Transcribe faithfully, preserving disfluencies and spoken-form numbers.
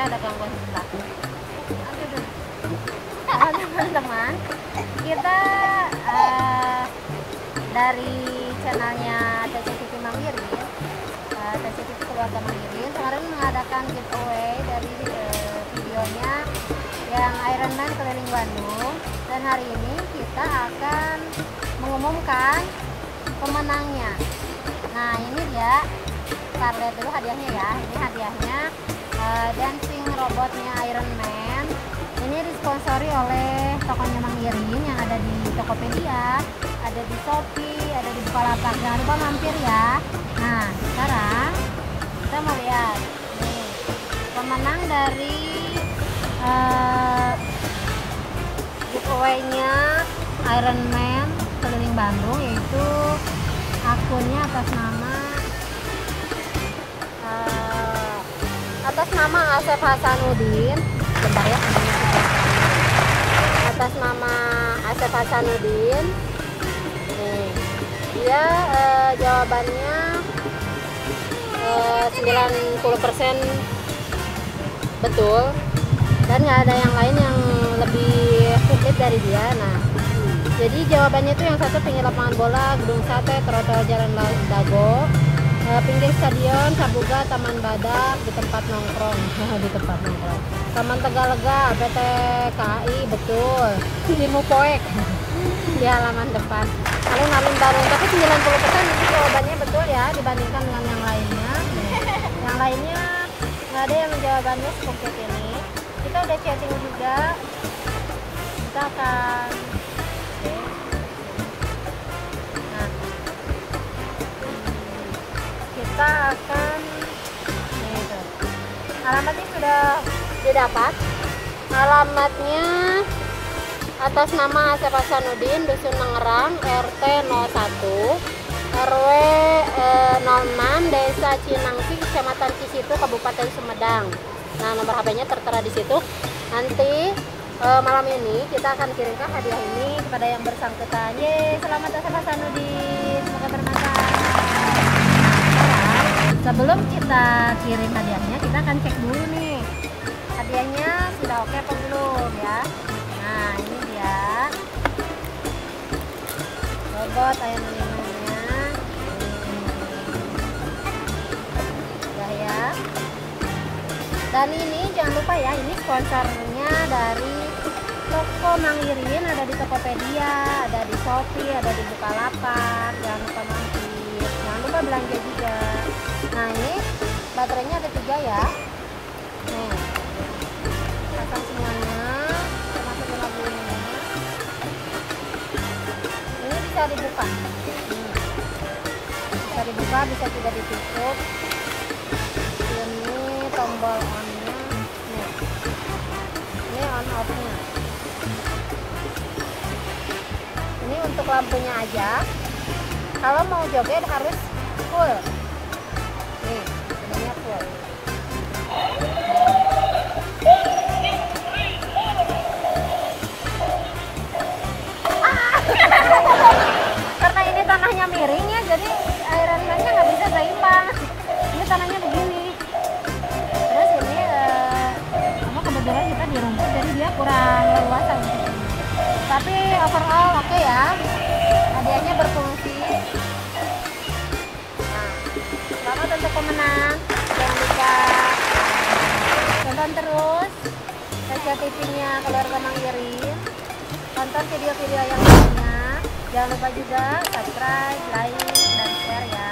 ada gangguan sebelah. Halo teman-teman, kita uh, dari channelnya T C T V Mang Irin, uh, T C T V Keluarga Mang Irin kemarin mengadakan giveaway dari uh, videonya yang Ironman keliling Bandung, dan hari ini kita akan mengumumkan pemenangnya. Nah ini dia, kita lihat dulu hadiahnya ya. Ini hadiahnya uh, dancing robotnya Ironman. Ini disponsori oleh tokonya Mang Irin yang ada di Tokopedia, ada di Shopee, ada di Bukalapak. Jangan lupa mampir ya. Nah sekarang kita mau lihat nih pemenang dari uh, giveaway-nya Ironman keliling Bandung, yaitu akunnya atas nama uh, atas nama Asep Hasanuddin. Bentar ya, atas nama Asep Hasanuddin. Nih, dia uh, jawabannya uh, sembilan puluh persen betul, dan nggak ada yang lain yang lebih sulit dari dia. Nah, jadi jawabannya itu yang satu pinggir lapangan bola, gedung sate, trotoar jalan Dago, uh, pinggir stadion, Sabuga, Taman Badak, di tempat nongkrong, di tempat nongkrong, Taman Tegalega, P T K A I, betul, di Mupoek, di halaman depan, alun-alun Bandung. Tapi sembilan puluh persen itu jawabannya betul ya, dibandingkan dengan yang lainnya. Yang lainnya nggak ada yang jawabannya seperti ini. Kita udah chatting juga, kita akan kita akan gitu. Alamatnya sudah didapat. Alamatnya atas nama Asep Hasanuddin, Dusun Nengerang, R T nol satu, R W eh, nol enam, Desa Cinangsi, Kecamatan Cisitu, Kabupaten Sumedang. Nah, nomor H P-nya tertera di situ. Nanti eh, malam ini kita akan kirimkan hadiah ini kepada yang bersangkutan. Yeay, selamat Asep Hasanuddin, semoga bermanfaat. Sebelum kita kirim hadiahnya, kita akan cek dulu nih hadiahnya sudah oke apa belum ya. Nah ini dia robot Ironman-nya, udah ya. Dan ini jangan lupa ya, ini sponsornya dari toko Mang Irin, ada di Tokopedia, ada di Shopee, ada di Bukalapak. Jangan lupa mampir, jangan lupa belanja juga. Nah ini baterainya ada tiga ya. Nih, pasang semuanya, termasuk lagunya. Ini bisa dibuka. Hmm. Bisa dibuka, bisa juga ditutup. Ini tombol on-nya. Nih. Ini on off-nya. Ini untuk lampunya aja. Kalau mau joget harus full. Nih, ininya full. Ah! Karena ini tanahnya miring ya, jadi Ironman-nya nggak bisa seimbang. Ini tanahnya begini. Terus ini eh, sama kebetulan kita di rumput, jadi dia kurang leluasa untuk ini. Tapi overall oke okay ya. Hadiahnya berfungsi. Selamat untuk pemenang. Jangan lupa tonton terus T C T V-nya Keluarga Mang Irin. Tonton video-video yang lainnya. Jangan lupa juga subscribe, like, dan share ya.